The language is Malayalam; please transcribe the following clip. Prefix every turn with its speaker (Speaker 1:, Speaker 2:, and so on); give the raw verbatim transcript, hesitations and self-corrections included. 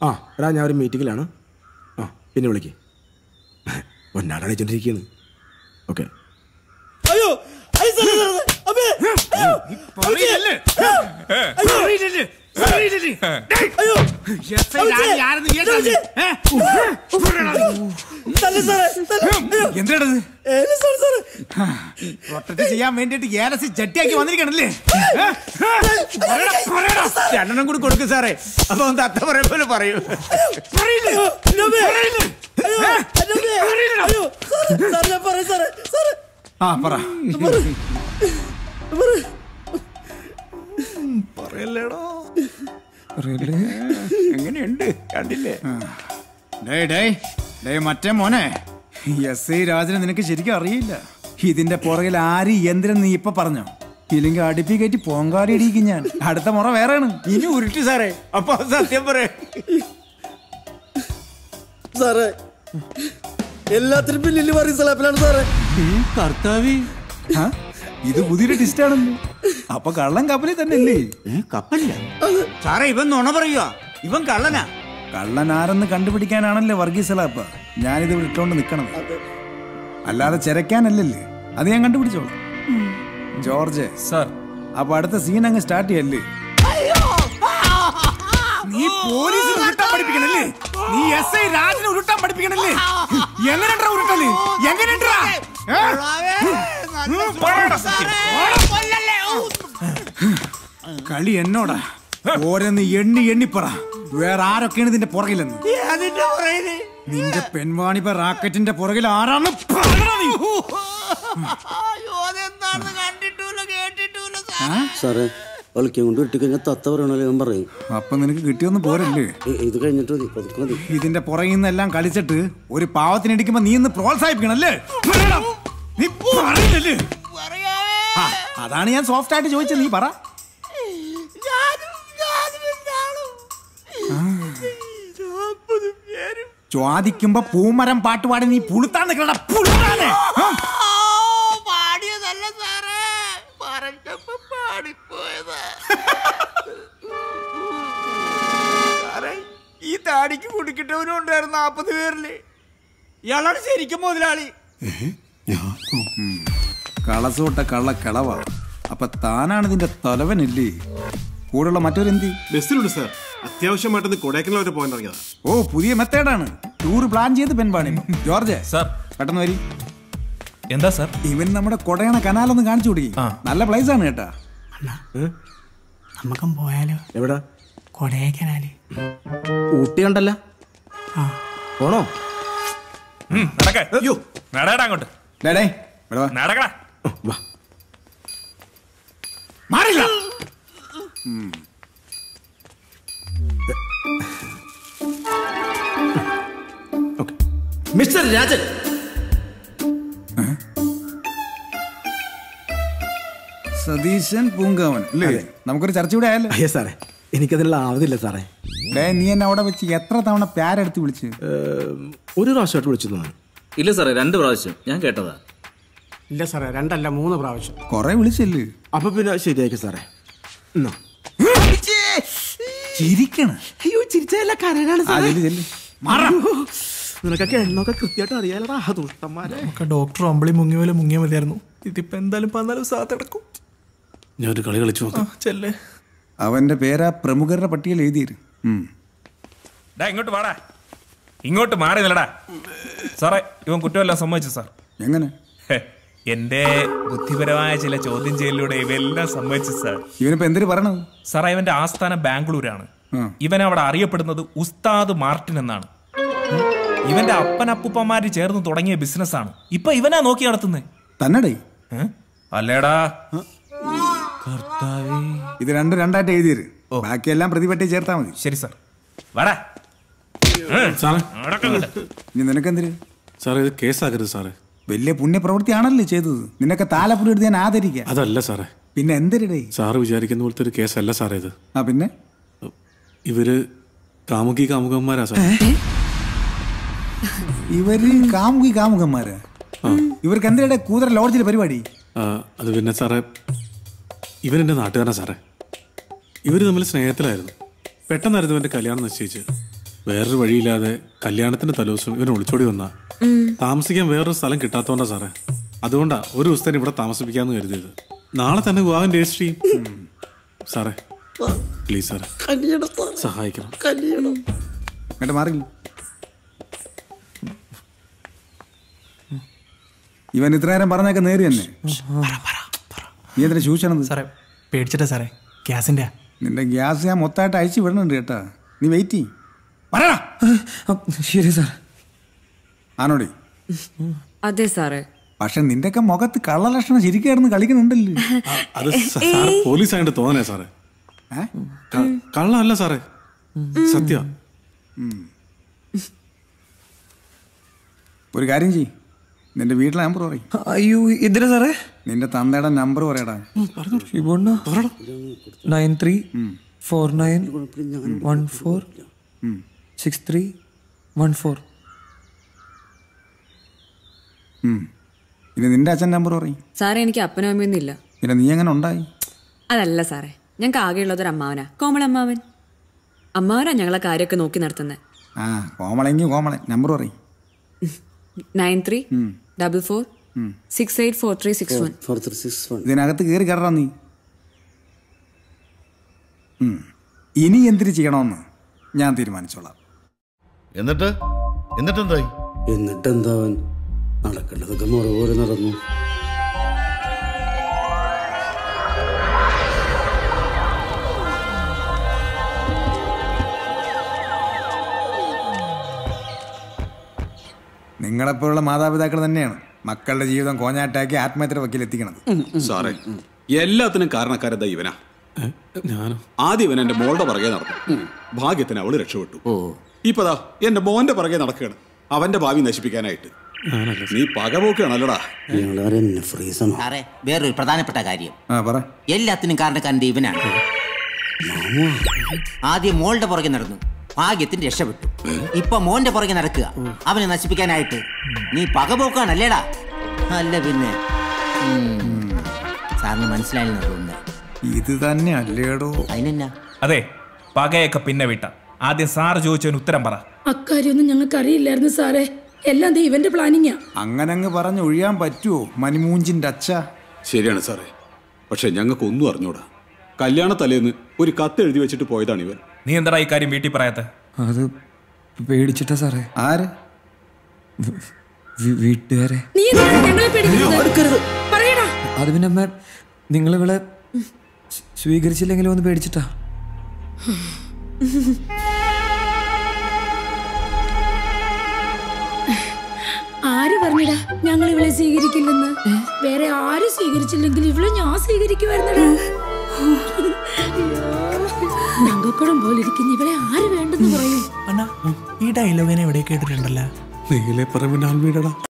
Speaker 1: ആ എടാ ഞാൻ ഒരു മീറ്റിങ്ങിലാണ്. ആ പിന്നെ വിളിക്ക്. ഒന്നാടെ അയച്ചോണ്ടിരിക്കുന്നു. ഓക്കെ.
Speaker 2: അയ്യോ
Speaker 3: എന്താണത്? പ്രൊട്ടക്ട് ചെയ്യാൻ വേണ്ടിട്ട് ഏലസി ചട്ടിയാക്കി വന്നിരിക്കണല്ലേ? രണ്ടെണ്ണം കൂടി കൊടുക്കും സാറേ. അപ്പൊ തത്ത പറയ പോലെ പറയൂ. ആ പറ. പറയല്ലേടോ. എങ്ങനെയുണ്ട് കണ്ടില്ലേ? മറ്റേ മോനെ, എസ് ഐ രാജനെ നിനക്ക് ശരിക്കും അറിയില്ല. ഇതിന്റെ പുറകിൽ ആര് യന്ത്രം നീ ഇപ്പൊ പറഞ്ഞോ? ഇല്ലെങ്കിൽ അടുപ്പി കയറ്റി പോങ്കാടി ഇടിക്കും ഞാൻ. അടുത്ത മുറ വേറെയാണ്. ഇനി ഉരുട്ടി സാറേ. അപ്പൊ സത്യം പറ
Speaker 2: സാറേ. എല്ലാത്തിനും പിന്നിൽ പറയും സലാപ്പിലാണ് സാറേ.
Speaker 3: കർത്താവി, ഇത് പുതിയൊരു ടിസ്റ്റാണല്ലോ. അപ്പൊ കള്ളൻ കപ്പലിൽ തന്നെ അല്ലേ? കപ്പലില്ല സാറേ. ഇവൻ നുണ പറയുക. ഇവൻ കള്ളനാ. കള്ളൻ ആരെന്ന് കണ്ടുപിടിക്കാനാണല്ലേ വർഗീസലാപ്പ ഞാനിത് ഇട്ടോണ്ട് നിക്കണം. അല്ലാതെ ചെരക്കാനല്ലല്ലേ. അത് ഞാൻ കണ്ടുപിടിച്ചോളാം. ജോർജ് സാർ, അപ്പൊ അടുത്ത സീൻ അങ്ങ് സ്റ്റാർട്ട് ചെയ്യല്ലേ? നീ പോലീസ് ഉരുട്ടാൻ പഠിപ്പിക്കണല്ലേ? നീ എസ് ഐ രാജനെ ഉരുട്ടാൻ പഠിപ്പിക്കണല്ലേ? എങ്ങനെയുണ്ടാ ഉരുട്ടല്? എങ്ങനെയുണ്ടാ? കളി എന്നോടാ. ഓരോന്ന് എണ്ണി എണ്ണിപ്പറ. വേറെ ആരൊക്കെയാണ് ഇതിന്റെ പുറകിലെന്ന്? നിന്റെ പെൺവാണിപ്പ റാക്കറ്റിന്റെ പുറകിൽ ആരാണ്?
Speaker 2: സാറേ ഒളിക്കാൻ കൊണ്ട് ഇട്ട് കഴിഞ്ഞാൽ തത്ത പറയണല്ലോ ഞാൻ പറയും.
Speaker 3: അപ്പൊ നിനക്ക് കിട്ടിയൊന്നും പോരല്ലേ?
Speaker 2: ഇത് കഴിഞ്ഞിട്ട് മതി.
Speaker 3: ഇതിന്റെ പുറകിൽ നിന്നെല്ലാം കളിച്ചിട്ട് ഒരു പാവത്തിനിടിക്കുമ്പോ നീ ഇന്ന് പ്രോത്സാഹിപ്പിക്കണല്ലേ? നീ പറയില്ലല്ലേ? അതാണ് ഞാൻ സോഫ്റ്റ് ആയിട്ട് ചോദിച്ചത്. നീ പറ. ചോദിക്കുമ്പോ പൂമരം പാട്ടുപാടി നീ പുളുത്താൻ നിൽക്കണ പുളുത്താനെ. ഈ താടിക്ക് കുടിക്കിട്ടവനും ഉണ്ടായിരുന്നു നാപ്പത് പേരില്. ഇയാളാണ് ശരിക്കും മുതലാളി. കളസോട്ട കള്ള കളവാ. അപ്പൊ താനാണ് ഇതിന്റെ തലവനല്ലേ? കൂടെയുള്ള മറ്റൊരെന്തി?
Speaker 1: ബസ്സിലുണ്ട് സാർ. അത്യാവശ്യമായിട്ടൊന്ന് കൊടൈക്കനാൽ വരെ പോകാൻ ഇറങ്ങിയതാ.
Speaker 3: ഓ, പുതിയ മെത്തേഡാണ്. ടൂർ പ്ലാൻ ചെയ്ത് പെൺപാണി. ജോർജ് സാർ പെട്ടെന്ന് വരി. എന്താ സാർ? ഇവൻ നമ്മുടെ കൊടയണ കനാലൊന്ന് കാണിച്ചു കൊടുക്കി. നല്ല പ്ലേസ് ആണ് കേട്ടാ.
Speaker 4: നമുക്കും പോയാലോ?
Speaker 1: എവിടാ?
Speaker 4: കൊടൈക്കനാല്.
Speaker 1: ഊട്ടി ഉണ്ടല്ലോ. പോണോ?
Speaker 3: അങ്ങോട്ട് മാറില്ല.
Speaker 2: മിസ്റ്റർ രാജൻ,
Speaker 3: സതീശൻ പൂങ്കാവൻ അല്ലേ? നമുക്കൊരു ചർച്ച ഇവിടെ ആയല്ലോ.
Speaker 1: അയ്യോ സാറേ, എനിക്കതിനുള്ള ആവതില്ല സാറേ.
Speaker 3: നീ എന്നെ അവിടെ വെച്ച് എത്ര തവണ പ്യാരെടുത്ത് വിളിച്ച്?
Speaker 1: ഒരു പ്രാവശ്യമായിട്ട് വിളിച്ചു തോന്നുന്നു.
Speaker 5: ഇല്ല സാറേ, രണ്ട് പ്രാവശ്യം ഞാൻ കേട്ടതാ.
Speaker 4: ഇല്ല സാറേ, രണ്ടല്ല മൂന്ന് പ്രാവശ്യം.
Speaker 3: കൊറേ വിളിച്ചല്ലേ?
Speaker 1: അപ്പൊ പിന്നെ ശരിയാക്കി സാറേ.
Speaker 3: ചിരിക്കണം.
Speaker 1: അയ്യോ ചിരിച്ചല്ല കരനാണ് സാറേ.
Speaker 4: നിനക്കൊക്കെ എണ്ണൊക്കെ കൃത്യമായിട്ട് അറിയാലടാ. ദുഷ്ടന്മാരെ ഡോക്ടർ അമ്പളി മുങ്ങിയ പോലെ മുങ്ങിയ മതിയായിരുന്നു. ഇതിപ്പോ എന്തായാലും പതിനാല് സാത്ത് എടുക്കും.
Speaker 1: ഞാൻ ഒരു കളി കളിച്ചു നോക്കാം.
Speaker 4: ചെല്ലേ.
Speaker 3: അവന്റെ പേരാ പ്രമുഖരുടെ പട്ടികയിൽ എഴുതിയിരും.
Speaker 6: ഇങ്ങോട്ട് വാടാ. ഇങ്ങോട്ട് മാറി നിലടാ. സാറേ, ഇവൻ കുറ്റമെല്ലാം സമ്മതിച്ചു സാർ.
Speaker 3: എങ്ങനെ?
Speaker 6: എന്റെ ബുദ്ധിപരമായ ചില ചോദ്യം ചെയ്യലിലൂടെ ഇവയെല്ലാം സമ്മതിച്ചു സാർ.
Speaker 3: ഇവനിപ്പോ എന്തിനു പറയണത്?
Speaker 6: സാറേ, ഇവന്റെ ആസ്ഥാനം ബാംഗ്ലൂരാണ്. ഇവൻ അവിടെ അറിയപ്പെടുന്നത് ഉസ്താദ് മാർട്ടിൻ എന്നാണ്. ഇവന്റെ അപ്പനപ്പൂപ്പന്മാര് ചേർന്ന് തുടങ്ങിയ ബിസിനസ്സാണ്. ഇപ്പൊ ഇവനാ നോക്കി നടത്തുന്നത്.
Speaker 3: തന്നടേ?
Speaker 6: അല്ലേടാ.
Speaker 3: ഇത് രണ്ടും രണ്ടായിട്ട് എഴുതിയത്. ബാക്കിയെല്ലാം പ്രതിപറ്റി ചേർത്താ മതി.
Speaker 6: ശരി സാർ. വാടാ.
Speaker 3: ഇനി നിനക്കെന്തിന്?
Speaker 1: സാറേ, ഇത് കേസാക്കരുത് സാറേ.
Speaker 3: വലിയ പുണ്യപ്രവൃത്തിയാണല്ലോ ചെയ്തത്. നിനക്ക് താലപ്പുരി എടുത്ത് ഞാൻ ആദരിക്കാം.
Speaker 1: അതല്ല സാറേ.
Speaker 3: പിന്നെ എന്തിനടേ?
Speaker 1: സാറ് വിചാരിക്കുന്ന പോലത്തെ ഒരു കേസല്ല സാറേ ഇത്.
Speaker 3: ആ പിന്നെ?
Speaker 1: ഇവര് കാമുകി കാമുകന്മാരാ സാർ.
Speaker 3: ഇവര് കാമുകി കാമുകന്മാരാ? ഇവർക്ക് എന്തിനാ കൂതറ ലോഡ്ജിലെ പരിപാടി?
Speaker 1: അത് പിന്നെ സാറേ, ഇവരെന്റെ നാട്ടുകാരനാ സാറേ. ഇവര് തമ്മിൽ സ്നേഹത്തിലായിരുന്നു. പെട്ടെന്നായിരുന്നു എന്റെ കല്യാണം നിശ്ചയിച്ച്.
Speaker 7: വേറൊരു വഴിയില്ലാതെ കല്യാണത്തിന്റെ തലേദിവസം ഇവൻ ഒളിച്ചോടി വന്ന താമസിക്കാൻ വേറൊരു സ്ഥലം കിട്ടാത്തോണ്ടാ സാറേ. അതുകൊണ്ടാ ഒരു ദിവസത്തേന് ഇവിടെ താമസിപ്പിക്കാന്ന് കരുതിയത്. നാളെ തന്നെ വിവാഹം രജിസ്റ്റർ ചെയ്യും. സാറേ പ്ലീസ് സാറേ സഹായിക്കണം.
Speaker 3: എന്നിട്ട് മാറില്ല. ഇവൻ ഇത്ര നേരം പറഞ്ഞൊക്കെ നേരി തന്നെ. നീ എന്തിനാ ചൂഷണത്?
Speaker 4: സാറേ പേടിച്ചിട്ടാ സാറേ, ഗ്യാസിന്റെ.
Speaker 3: നിന്റെ ഗ്യാസ് ഞാൻ മൊത്തമായിട്ട് അയച്ചു വിടണുണ്ട് കേട്ടാ. നീ വെയിറ്റ് ചെയ്യ്. പറയടാ.
Speaker 4: ശരി സാർ.
Speaker 3: ആണോടി?
Speaker 8: അതെ സാറേ.
Speaker 3: പക്ഷെ നിന്റെയൊക്കെ മുഖത്ത് കള്ളലക്ഷണം ശരിക്കായിരുന്നു കളിക്കുന്നുണ്ടല്ലോ.
Speaker 7: അത് സാറ് പോലീസ് ആയിട്ട് തോന്നണേ സാറേ. കള്ളല്ല സാറേ, സത്യ.
Speaker 3: ഒരു കാര്യം ചെയ്യ്, നിന്റെ വീട്ടിലെ നമ്പർ പറയും.
Speaker 4: അയ്യോ എന്തിനാ സാറേ?
Speaker 3: നിന്റെ തന്തയുടെ നമ്പർ പറയടാ.
Speaker 4: Nine three four nine one four six three one four.
Speaker 3: ഇനി നിന്റെ അച്ഛൻ നമ്പർ പറയും.
Speaker 8: സാറേ എനിക്ക് അപ്പനും അമ്മയൊന്നും ഇല്ല.
Speaker 3: പിന്നെ നീ എങ്ങനെ ഉണ്ടായി?
Speaker 8: അതല്ല സാറേ, ഞങ്ങൾക്ക് ആകെയുള്ളതൊരു അമ്മാവനാ, കോമളമ്മാവൻ. അമ്മാവനാ ഞങ്ങളെ കാര്യമൊക്കെ നോക്കി നടത്തുന്നത്.
Speaker 3: ആ കോമളെങ്കിൽ കോമളൻ നമ്പർ പറയും.
Speaker 8: Nine three double four six eight four three six one.
Speaker 3: ഇതിനകത്ത് കയറി കയറാ നീ. ഇനി എന്തിനു ചെയ്യണമെന്ന് ഞാൻ തീരുമാനിച്ചോളാം.
Speaker 9: എന്നിട്ട് എന്നിട്ടെന്തായി?
Speaker 2: എന്നിട്ടെന്താവൻ നടക്കേണ്ടതൊക്കെ മുറ പോലെ നടന്നു.
Speaker 3: നിങ്ങളെപ്പോലുള്ള മാതാപിതാക്കൾ തന്നെയാണ് മക്കളുടെ ജീവിതം കോഞ്ഞാട്ടാക്കി ആത്മഹത്യയുടെ വക്കീലെത്തിക്കണത്.
Speaker 10: സാറേ എല്ലാത്തിനും കാരണക്കാരെന്താ ഇവനാ.
Speaker 7: ഞാനോ?
Speaker 10: ആദ്യം ഇവൻ എന്റെ മോളുടെ പുറകെ നടന്നു. ഭാഗ്യത്തിന് അവള് രക്ഷപ്പെട്ടു. ഇപ്പതാ എന്റെ മോന്റെ പുറകെ നടക്കുകയാണ് അവന്റെ ഭാവി നശിപ്പിക്കാനായിട്ട്. നീ പകപോക്കാണല്ലോടാ.
Speaker 11: സാറേ വേറൊരു പ്രധാനപ്പെട്ട കാര്യം, എല്ലാത്തിനും കാരണക്കാരൻ്റെ ഇവനാണ്. ആദ്യം മോളുടെ പുറകെ നടന്നു, ഭാഗ്യത്തിന് രക്ഷപ്പെട്ടു. ഇപ്പൊ മോന്റെ പുറകെ നടക്കുക അവനെ നശിപ്പിക്കാനായിട്ട്. നീ പകപോക്കാണല്ലേടാ? അല്ല പിന്നെ സാറിന് മനസ്സിലായില്ലെന്ന് തോന്നുന്നത്.
Speaker 3: ഇത് തന്നെ അല്ലേടോ?
Speaker 11: അതിനെന്നാ?
Speaker 6: അതെ, പകയൊക്കെ പിന്നെ വിട്ട. ആദ്യം സാറ് ചോദിച്ചതിന് ഉത്തരം പറ.
Speaker 12: അക്കാര്യൊന്നും ഞങ്ങൾക്ക് അറിയില്ലായിരുന്നു സാറേ, എല്ലാം ഇവന്റെ പ്ലാനിങ്ങാ.
Speaker 3: അങ്ങനങ്ങ് പറഞ്ഞ് ഒഴിയാൻ പറ്റുമോ മണിമൂഞ്ചിന്റെ അച്ഛ?
Speaker 10: ശരിയാണ് സാറേ, പക്ഷെ ഞങ്ങൾക്ക് ഒന്നും അറിഞ്ഞൂടാ. കല്യാണ തലേന്ന് ഒരു കത്ത് എഴുതി വെച്ചിട്ട് പോയതാണ് ഇവൻ.
Speaker 6: നീ എന്താ ഈ കാര്യം വീട്ടിൽ പറയാത്ത?
Speaker 4: അത് പേടിച്ചിട്ടാ സാറേ.
Speaker 3: ആര്?
Speaker 4: വീട്ടുകാരെ. അത് പിന്നെ അമ്മ നിങ്ങളിവിടെ സ്വീകരിച്ചില്ലെങ്കിലും ഒന്ന് പേടിച്ചിട്ടാ.
Speaker 12: ആര് പറഞ്ഞടാ ഞങ്ങൾ ഇവളെ സ്വീകരിക്കില്ലെന്ന്? വേറെ ആരും സ്വീകരിച്ചില്ലെങ്കിൽ ഇവളെ ഞാൻ സ്വീകരിക്കുമായിരുന്നടാ. നങ്കക്കുടം പോലെ ഇരിക്കുന്ന ഇവളെ ആര് വേണ്ടെന്ന് പറയും?
Speaker 4: ഈ ഡയലോഗിനെ എവിടെ കേട്ടിട്ടുണ്ടല്ലോ.
Speaker 7: നീലേ പറമ്പിന്റെ ആൽമീടടാ.